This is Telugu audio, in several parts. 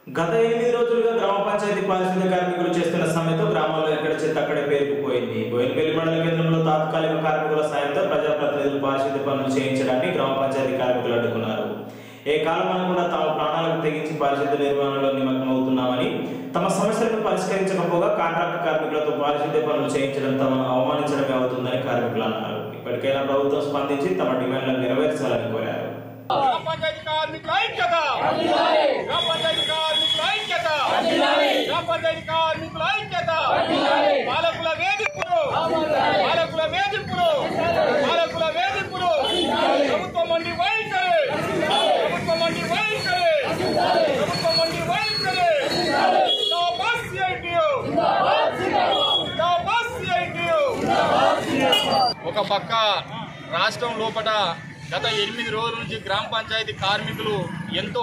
గత 8 రోజులుగా గ్రామ పంచాయతీ పారిశుద్ధ్య కార్మికులు చేస్తున్న సమ్మెతో గ్రామాల్లో ఎక్కడ చెత్త అక్కడే పేరుకుపోయింది. బోయినపల్లి మండల కేంద్రంలో తాత్కాలిక కార్మికుల సాయంతో ప్రజాప్రతినిధులు పారిశుద్ధ్య పనులు చేయించడాన్ని గ్రామ పంచాయతీ కార్మికులు అడ్డుకున్నారు. ఏ కాలం అనకుండా తాము ప్రాణాలకు తెగించి పారిశుద్ధ్య నిర్వహణలో నిమగ్నమవుతున్నామని, తమ సమస్యలను పరిష్కరించకపోగా కాంట్రాక్ట్ కార్మికులతో పారిశుద్ధ్య పనులు చేయించడం తమను అవమానించడమే అవుతుందని కార్మికులు అన్నారు. ఇప్పటికైనా ప్రభుత్వం స్పందించి తమ డిమాండ్లను నెరవేర్చాలని కోరారు. ఒక పక్క రాష్ట్రం లోపల గత 8 రోజుల నుంచి గ్రామ పంచాయతీ కార్మికులు ఎంతో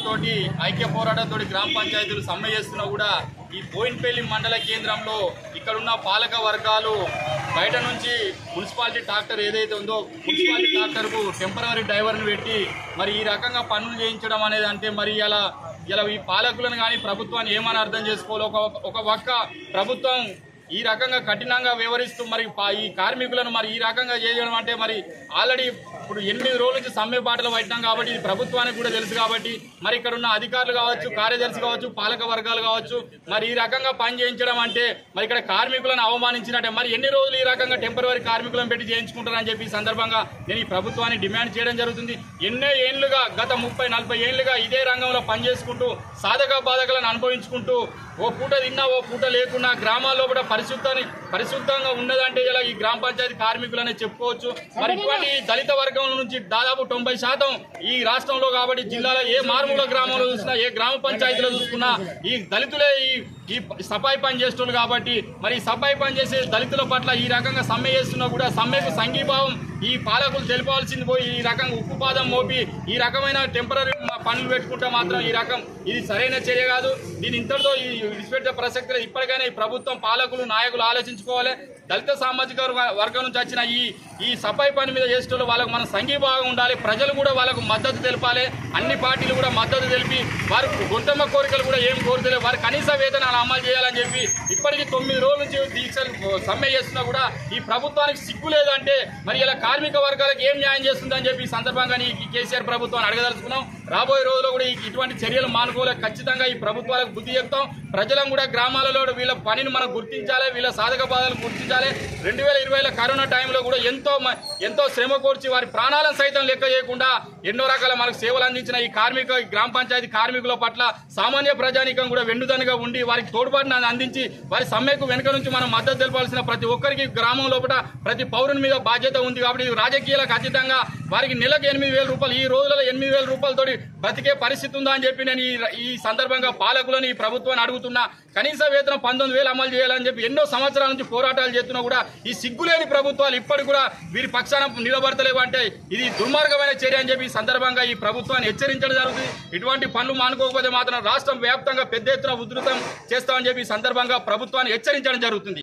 ఐక్య పోరాటంతో గ్రామ పంచాయతీలు సమ్మె చేస్తున్నా కూడా ఈ బోయినపల్లి మండల కేంద్రంలో ఇక్కడున్న పాలక వర్గాలు బయట నుంచి మున్సిపాలిటీ ట్రాక్టర్ ఏదైతే ఉందో మున్సిపాలిటీ ట్రాక్టర్కు టెంపరరీ డ్రైవర్ని పెట్టి మరి ఈ రకంగా పనులు చేయించడం అనేది అంటే మరి ఇలా ఈ పాలకులను కానీ ప్రభుత్వాన్ని ఏమని అర్థం చేసుకోవాలి. ఒక పక్క ప్రభుత్వం ఈ రకంగా కఠినంగా వ్యవహరిస్తూ మరి ఈ కార్మికులను మరి ఈ రకంగా చేయడం అంటే మరి ఆల్రెడీ ఇప్పుడు 8 రోజుల నుంచి సమ్మె బాటలు పట్టినాం కాబట్టి ఇది ప్రభుత్వానికి కూడా తెలుసు కాబట్టి మరి ఇక్కడ ఉన్న అధికారులు కావచ్చు, కార్యదర్శి కావచ్చు, పాలక వర్గాలు కావచ్చు మరి ఈ రకంగా పని చేయించడం అంటే మరి ఇక్కడ కార్మికులను అవమానించినట్టే. మరి ఎన్ని రోజులు ఈ రకంగా టెంపరరీ కార్మికులను పెట్టి చేయించుకుంటారని చెప్పి ఈ సందర్భంగా నేను ఈ ప్రభుత్వాన్ని డిమాండ్ చేయడం జరుగుతుంది. ఎన్నో ఏళ్లుగా గత 30-40 ఏళ్లుగా ఇదే రంగంలో పనిచేసుకుంటూ సాధక బాధకులను అనుభవించుకుంటూ ఓ పూట తిన్నా ఓ పూట లేకున్నా గ్రామాల్లో కూడా పరిశుద్ధంగా ఉన్నదంటే ఇలా ఈ గ్రామ పంచాయతీ కార్మికులనే చెప్పుకోవచ్చు. మరి ఇటువంటి దళిత వర్గం నుంచి దాదాపు 90% ఈ రాష్ట్రంలో కాబట్టి జిల్లాలో ఏ మారుమూల గ్రామంలో చూసినా ఏ గ్రామ పంచాయతీలో చూసుకున్నా ఈ దళితులే ఈ సఫాయి పని చేస్తున్నారు కాబట్టి మరి సఫాయి పని చేసే దళితుల పట్ల ఈ రకంగా సమ్మె చేస్తున్నా కూడా సమ్మెకు సంఘీభావం ఈ పాలకులు తెలిపాల్సింది పోయి ఈ రకంగా ఉక్కుపాదం మోపి ఈ రకమైన టెంపరరీ పనులు పెట్టుకుంటే మాత్రం ఇది సరైన చర్య కాదు. దీని ఇంతటితో విడిచిపెట్టే ప్రసక్తి ఇప్పటికైనా ఈ ప్రభుత్వం పాలకులు నాయకులు ఆలోచించుకోవాలి. దళిత సామాజిక వర్గం నుంచి వచ్చిన ఈ సఫాయి పని మీద చేసేటోళ్ళు వాళ్ళకు మన సంఘీభావం ఉండాలి. ప్రజలు కూడా వాళ్ళకు మద్దతు తెలపాలి. అన్ని పార్టీలు కూడా మద్దతు తెలిపి వారి గొంతమ్మ కోరికలు కూడా ఏం కోరుతలే వారి కనీస వేతనాలు అమలు చేయాలని చెప్పి ఇప్పటికీ 9 రోజుల నుంచి దీక్షలు సమ్మె చేస్తున్నా కూడా ఈ ప్రభుత్వానికి సిగ్గు లేదంటే మరి ఇలా కార్మిక వర్గాలకు ఏం న్యాయం చేస్తుందని చెప్పి ఈ సందర్భంగా ఈ కేసీఆర్ ప్రభుత్వాన్ని అడగదలుచుకున్నాం. రాబోయే రోజుల్లో కూడా ఇటువంటి చర్యలు మానుకోలే. ఖచ్చితంగా ఈ ప్రభుత్వాలకు బుద్ధి చెప్తాం. ప్రజలను కూడా గ్రామాలలో వీళ్ళ పనిని మనం గుర్తించాలి, వీళ్ళ సాధక బాధలు గుర్తించాలి. 2020లో కరోనా టైంలో కూడా ఎంతో శ్రమ కోర్చి వారి ప్రాణాలను సైతం లెక్క చేయకుండా ఎన్నో రకాల మనకు సేవలు అందించిన ఈ గ్రామ పంచాయతీ కార్మికుల పట్ల సామాన్య ప్రజానీకం కూడా వెన్నుదన్నుగా ఉండి వారికి తోడ్పాటును అందించి వారి సమ్మెకు వెనుక నుంచి మనం మద్దతు తెలపాల్సిన ప్రతి ఒక్కరికి గ్రామం లోపల ప్రతి పౌరుని మీద బాధ్యత ఉంది కాబట్టి రాజకీయాలకు అతీతంగా వారికి నెలకు 8,000 రూపాయలు ఈ రోజులలో 8,000 రూపాయలతోటి బ్రతికే పరిస్థితి ఉందా అని చెప్పి నేను ఈ సందర్భంగా పాలకులను ఈ ప్రభుత్వాన్ని అడుగుతున్నా. కనీస వేతనం 19,000 అమలు చేయాలని చెప్పి ఎన్నో సంవత్సరాల నుంచి పోరాటాలు చేస్తున్నా కూడా ఈ సిగ్గులేని ప్రభుత్వాలు ఇప్పటికి కూడా వీరి పక్షాన నిలబడతలేవు అంటే ఇది దుర్మార్గమైన చర్య అని చెప్పి ఈ సందర్భంగా ఈ ప్రభుత్వాన్ని హెచ్చరించడం జరుగుతుంది. ఇటువంటి పనులు మానుకోకపోతే మాత్రం రాష్ట్రం వ్యాప్తంగా పెద్ద ఎత్తున ఉధృతం చేస్తామని చెప్పి ఈ సందర్భంగా ప్రభుత్వాన్ని హెచ్చరించడం జరుగుతుంది.